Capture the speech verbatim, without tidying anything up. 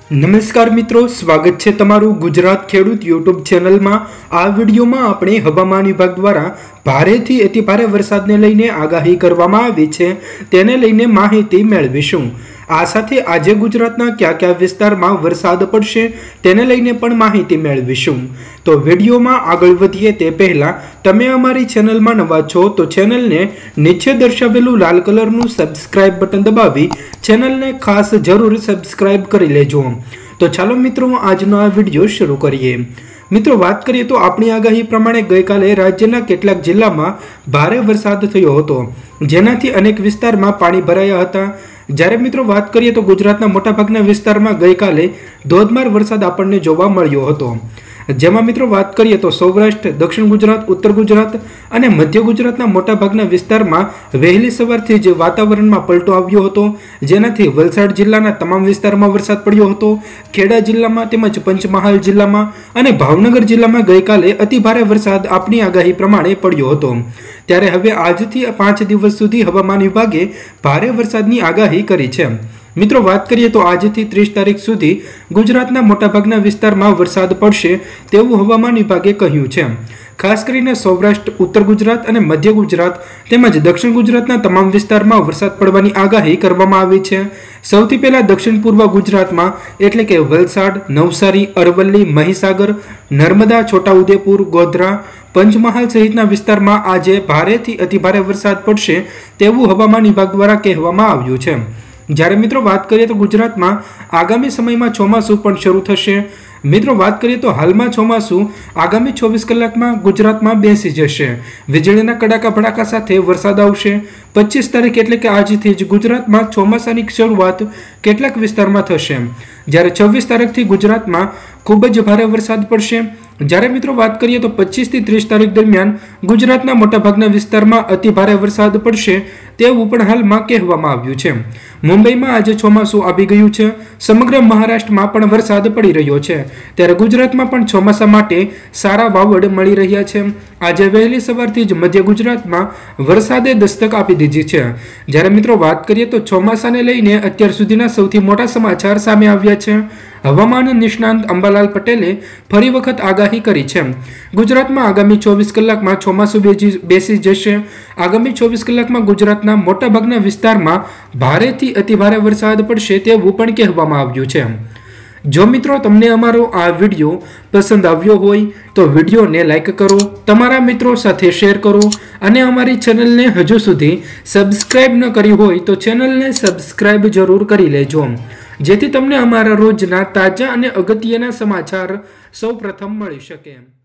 नमस्कार मित्रों, स्वागत है तमारू गुजरात खेडूत यूट्यूब चैनल में। आ वीडियो में आपणे हवामान विभाग द्वारा भारे थी अति भारे वरसादने लईने आगाही करवामां आवी छे तेने लईने माहिती मेळवीशुं। आ साथे आजे गुजरातना क्या क्या विस्तारमां वरसाद पड़शे तेने लईने पण माहिती मेळवीशुं। तो विडियो में आगळ वधीए ते पहेला तमे अमारी चेनल में नवा छो तो चेनल ने नीचे दर्शावेलुं लाल कलरनुं सब्सक्राइब बटन दबावी चेनल ने खास जरूर सब्सक्राइब करी लेजो। तो चलो मित्रों, आजनो आ विडियो शुरू करिए। मित्रों, बात करिए तो अपनी आगाही प्रमाणे गई काले राज्यना केटलाक जिल्लामां भारे वरसाद थयो हतो, जेनाथी अनेक विस्तारमां पाणी भराया हता। જ્યારે મિત્રો વાત કરીએ તો ગુજરાતના મોટાભાગના વિસ્તારમાં ગઈકાલે ધોધમાર વરસાદ આપણને જોવા મળ્યો હતો, જેમાં મિત્રો વાત કરીએ તો સૌરાષ્ટ્ર, દક્ષિણ ગુજરાત, ઉત્તર ગુજરાત અને મધ્ય ગુજરાતના મોટાભાગના વિસ્તારમાં વહેલી સવારથી જ વાતાવરણમાં પલટો આવ્યો હતો, જેનાથી વલસાડ જિલ્લાના તમામ વિસ્તારમાં વરસાદ પડ્યો હતો। ખેડા જિલ્લામાં તેમજ પંચમહાલ જિલ્લામાં અને ભાવનગર જિલ્લામાં ગઈકાલે અતિ ભારે વરસાદ આપણી આગાહી પ્રમાણે પડ્યો હતો। ત્યારે હવે આજથી પાંચ દિવસ સુધી હવામાન વિભાગે ભારે વરસાદની આગાહી કરી છે। मित्रों, बात करिए तो आज थी तीस तारीख सुधी गुजरातना मोटाभागना विस्तारमां वरसाद पड़शे तेवुं हवामान विभागे कह्युं छे। खास करीने सौराष्ट्र, उत्तर गुजरात और मध्य गुजरात तेमज दक्षिण गुजरातना तमाम विस्तारमां वरसाद पड़वानी आगाही करवामां आवी छे। सौथी पहेला दक्षिण पूर्व गुजरातमां एटले के वलसाड, नवसारी, अरवल्ली, महीसागर, नर्मदा, छोटाउदेपुर, गोधरा, पंचमहाल सहितना विस्तारमां आजे भारेथी अति भारे वरसाद पड़शे तेवुं हवामान विभाग द्वारा कहेवामां आव्युं छे। જ્યારે મિત્રો વાત કરીએ તો ગુજરાતમાં આગામી સમયમાં ચોમાસું પણ શરૂ થશે। મિત્રો, વાત કરીએ તો હાલમાં ચોમાસું આગામી ચોવીસ કલાકમાં ગુજરાતમાં બેસી જશે। વીજળીના કડાકા ભડાકા સાથે વરસાદ આવશે। પચીસ તારીખ એટલે કે આજથી જ ગુજરાતમાં ચોમાસાની શરૂઆત કેટલાક વિસ્તારમાં થશે, જ્યારે છવ્વીસ તારીખથી ગુજરાતમાં ખૂબ જ ભારે વરસાદ પડશે। જ્યારે મિત્રો વાત કરીએ તો પચીસ થી ત્રીસ તારીખ દરમિયાન ગુજરાતના મોટાભાગના વિસ્તારમાં અતિ ભારે વરસાદ પડશે તેવું પણ હાલમાં કહેવામાં આવ્યું છે। મુંબઈમાં આજે ચોમાસું આવી ગયું છે। સમગ્ર મહારાષ્ટ્રમાં પણ વરસાદ પડી રહ્યો છે, ત્યારે ગુજરાતમાં પણ ચોમાસા માટે સારા વાવડ મળી રહ્યા છે। આજે વહેલી સવારથી જ મધ્ય ગુજરાતમાં વરસાદે દસ્તક આપી દીધી છે। જ્યારે મિત્રો વાત કરીએ તો ચોમાસાને લઈને અત્યાર સુધીના સૌથી મોટા સમાચાર સામે આવ્યા છે। હવામાન નિષ્ણાંત અંબાલાલ પટેલે ફરી વખત આગાહી કરી છે। ગુજરાતમાં આગામી ચોવીસ કલાકમાં ચોમાસું બેસી જશે। આગામી ચોવીસ કલાકમાં ગુજરાતના મોટાભાગના વિસ્તારમાં ભારેથી અતિ ભારે વરસાદ પડશે તેવું પણ કહેવામાં આવ્યું છે। જો મિત્રો તમને અમારો આ વિડીયો પસંદ આવ્યો હોય તો વિડીયોને લાઈક કરો, તમારા મિત્રો સાથે શેર કરો અને અમારી ચેનલને હજુ સુધી સબસ્ક્રાઇબ ન કરી હોય તો ચેનલને સબસ્ક્રાઇબ જરૂર કરી લેજો, જેથી તમને અમારા રોજના તાજા અને અગત્યના સમાચાર સૌપ્રથમ મળી શકે।